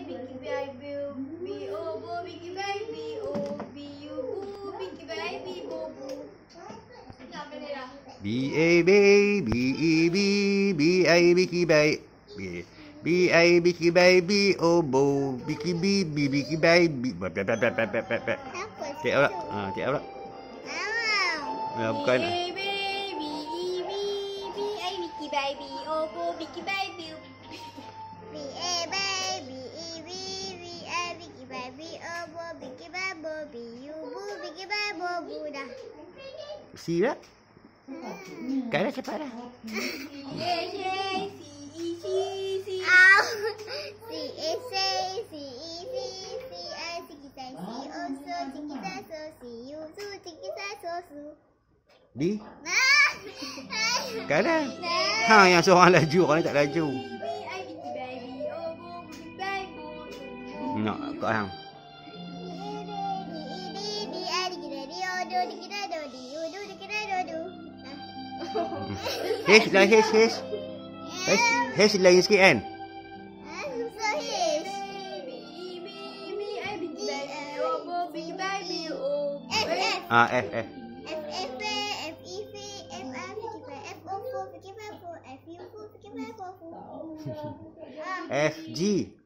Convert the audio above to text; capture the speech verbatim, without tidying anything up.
Bicky baby, B O bo, Bicky baby, O B U boo, Bicky baby, bo boo. Tak boleh dah. B A B B E B B A Bicky baby. B A Bicky baby, O bo, Bicky B B Bicky baby. Bap bap bap bap bap bap bap. Tiap pula. Ha, tiap pula. Ya, bukan. B A baby, E B B A Bicky baby, O bo, Bicky baby. B A baby, E B B A Bicky baby, O bo, Bicky baby, B U boo, Bicky baby, boo dah. Si dah. Kan dah cepat dah. C A C E C C. Ow. C A C C E C C A C kita C O so C kita so C U so C kita so su. Di. Nah. Kan dah. Ha, yang seorang laju, orang ni tak laju. B I Bicky baby, O bo, Bicky baby. Nak kau hang. H lah H H. H H lain sikit kan? Susah H. F F. Ah F F. F F F F E V F A F O four F U four F U four F G.